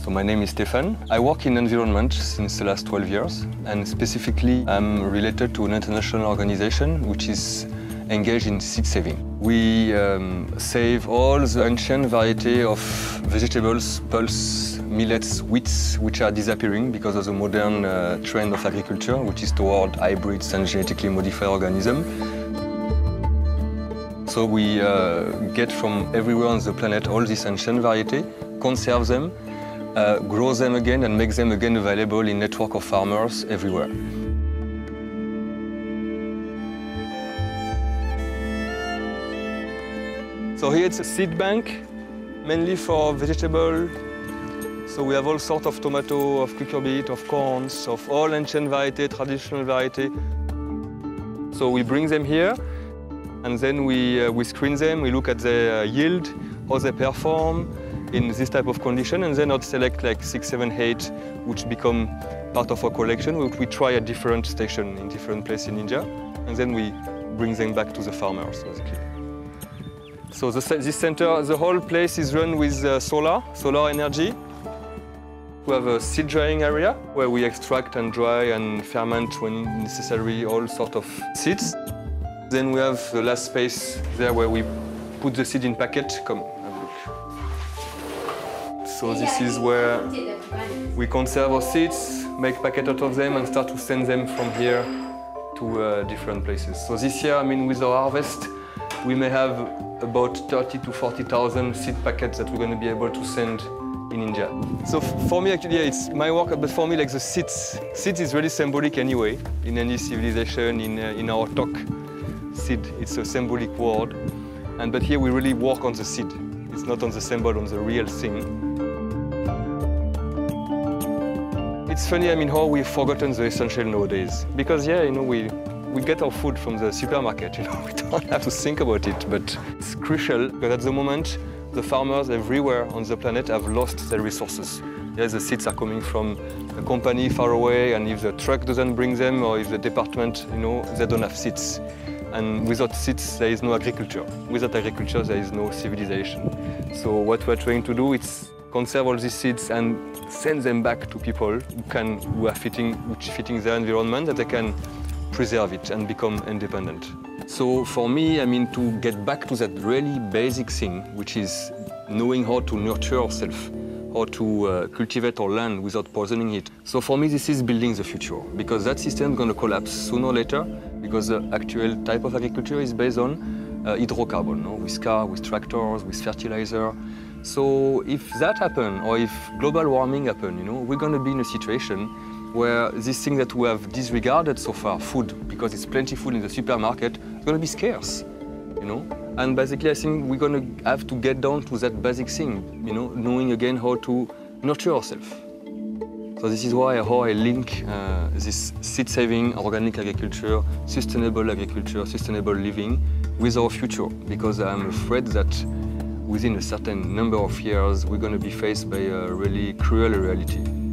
So my name is Stefan. I work in environment since the last 12 years, and specifically I'm related to an international organization which is engaged in seed saving. We save all the ancient variety of vegetables, pulse, millets, wheats, which are disappearing because of the modern trend of agriculture, which is toward hybrids and genetically modified organisms. So we get from everywhere on the planet all this ancient variety, conserve them, grow them again and make them again available in network of farmers everywhere. So here it's a seed bank, mainly for vegetable. So we have all sorts of tomato, of cucurbit, of corns, of all ancient variety, traditional variety. So we bring them here, and then we screen them, we look at their yield, how they perform in this type of condition, and then I'd select like 6, 7, 8, which become part of our collection, which we try at different stations in different places in India, and then we bring them back to the farmers, basically. So this center, the whole place is run with solar energy. We have a seed drying area where we extract and dry and ferment when necessary all sorts of seeds. Then we have the last space there where we put the seed in packet. Come, have a look. So this is where we conserve our seeds, make packet out of them and start to send them from here to different places. So this year, I mean, with our harvest, we may have about 30 to 40,000 seed packets that we're going to be able to send in India. So for me, actually, yeah, it's my work, but for me, like the seeds is really symbolic anyway. In any civilization, in our talk, seed, it's a symbolic word. But here we really work on the seed. It's not on the symbol, on the real thing. It's funny, I mean, how we've forgotten the essential nowadays. Because, yeah, you know, we get our food from the supermarket, you know, we don't have to think about it, but it's crucial because at the moment, the farmers everywhere on the planet have lost their resources. Yes, the seeds are coming from a company far away, and if the truck doesn't bring them, or if the department, you know, they don't have seeds. And without seeds, there is no agriculture. Without agriculture, there is no civilization. So what we're trying to do is conserve all these seeds and send them back to people who are fitting their environment, that they can preserve it and become independent. So for me, I mean, to get back to that really basic thing, which is knowing how to nurture ourselves, how to cultivate our land without poisoning it. So for me, this is building the future, because that system is going to collapse sooner or later, because the actual type of agriculture is based on hydrocarbon, no? With cars, with tractors, with fertilizer. So if that happens, or if global warming happens, you know, we're going to be in a situation where this thing that we have disregarded so far, food, because it's plenty food in the supermarket, is going to be scarce, you know? And basically, I think we're going to have to get down to that basic thing, you know, knowing again how to nurture ourselves. So this is how I link this seed-saving, organic agriculture, sustainable living with our future, because I'm afraid that within a certain number of years, we're going to be faced by a really cruel reality.